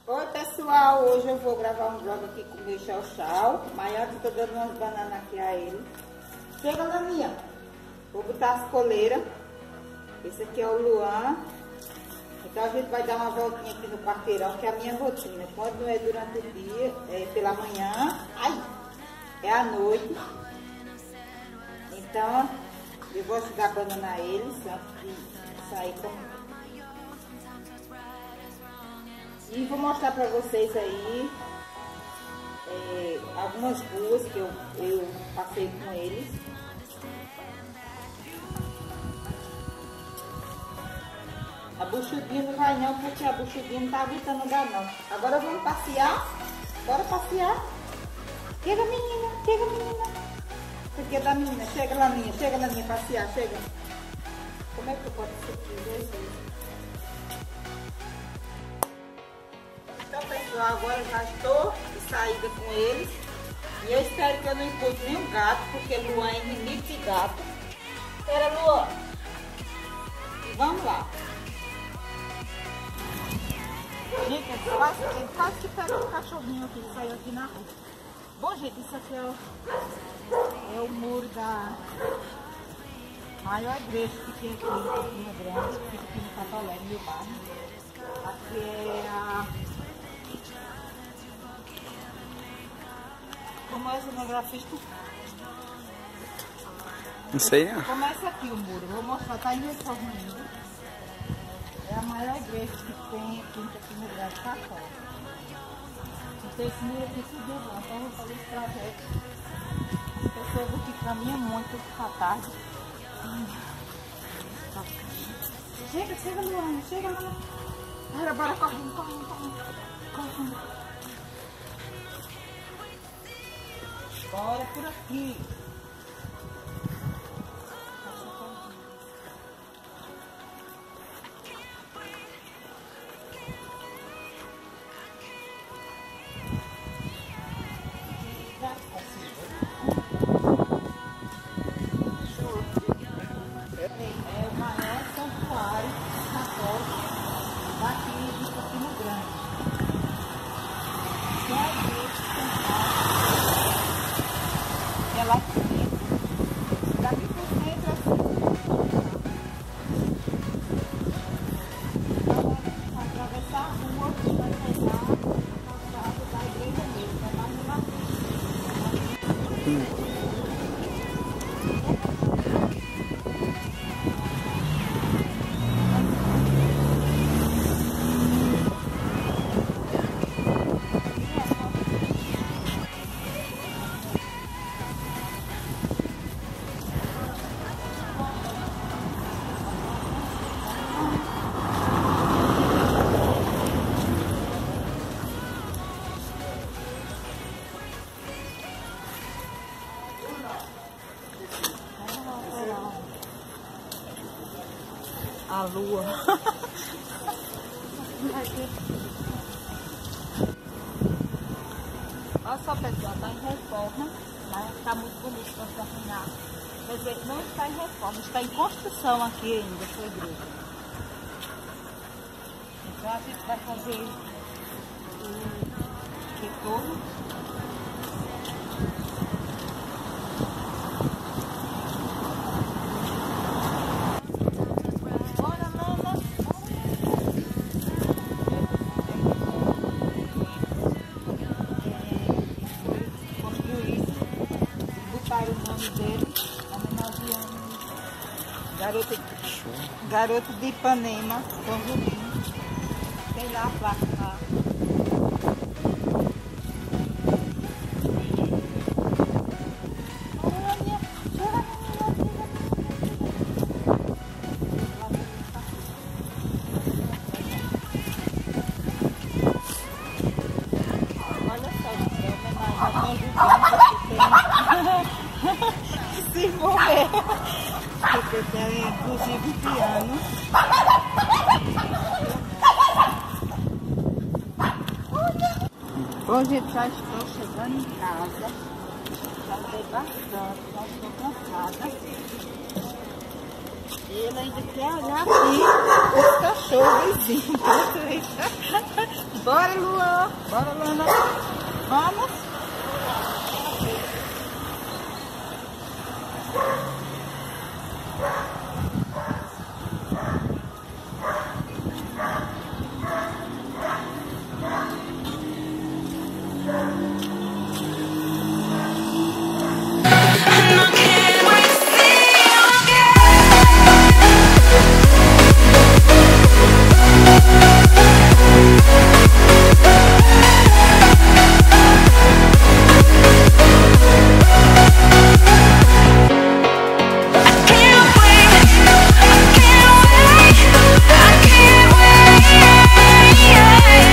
Oi pessoal, hoje eu vou gravar um vlog aqui com o meu chau-chau. Maior que tô dando umas bananas aqui a ele. Chega, Laninha. Vou botar as coleiras. Esse aqui é o Luan. Então a gente vai dar uma voltinha aqui no quarteirão, que é a minha rotina. Quando não é durante o dia, é pela manhã, é à noite. Então eu gosto de dar banana a eles antes de sair com... E vou mostrar pra vocês aí algumas ruas que eu passei com eles. A buchudinha não vai não, porque a buchudinha não tá aguentando dar não. Agora vamos passear? Bora passear? Chega menina, chega menina. Isso aqui é da menina, chega lá minha passear, chega. Como é que eu posso isso aqui? Jesus. Então pessoal, agora já estou de saída com eles. E eu espero que eu não encontre nenhum gato, porque Luan é inimigo de gato. Espera, Luan. E vamos lá. Gente, ele quase que pega o cachorrinho aqui, que saiu aqui na rua. Bom, gente, isso aqui é o muro da maior igreja que tem aqui em Campina Grande, que fica aqui no Catolé, no meu bairro. Aqui é a... Como é o cenografista? Não sei, né? Começa aqui o muro, vou mostrar, tá em reforma ainda. É a maior igreja que tem aqui em Campina Grande, católica. Então esse muro aqui subiu lá, então eu vou fazer esse trajeto. As pessoas aqui caminham muito à tarde. Chega, Luana, chega lá. Bora, correndo. Bora por aqui. É o maior santuário católico daqui de Campina Grande. É a igreja central. Ela aqui, daqui por dentro assim. Vai atravessar a rua, vai pegar a casa da igreja mesmo, vai mais uma vez. A lua. Olha só pessoal, está em reforma, né? Está muito bonito para se arrumar. Quer dizer, não está em reforma, está em construção aqui ainda essa igreja. Então a gente vai fazer o retorno. O nome dele, homenageando garoto de Ipanema, São Julinho. Tem lá a placa lá. Olha só, é homenagem a São Julinho. Se envolver, porque tem inclusive piano. Bom, gente, já estou chegando em casa, já andei bastante, já estou cansada. Ele ainda quer olhar aqui os cachorros vizinhos. Bora, Luan. Bora, Luana. Vamos.